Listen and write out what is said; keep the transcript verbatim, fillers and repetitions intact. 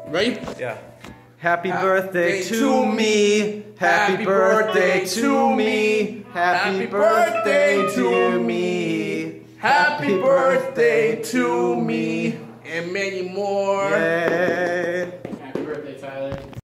Ready? Yeah. Happy birthday to me. Happy birthday to me. Happy birthday to me. Happy birthday to me.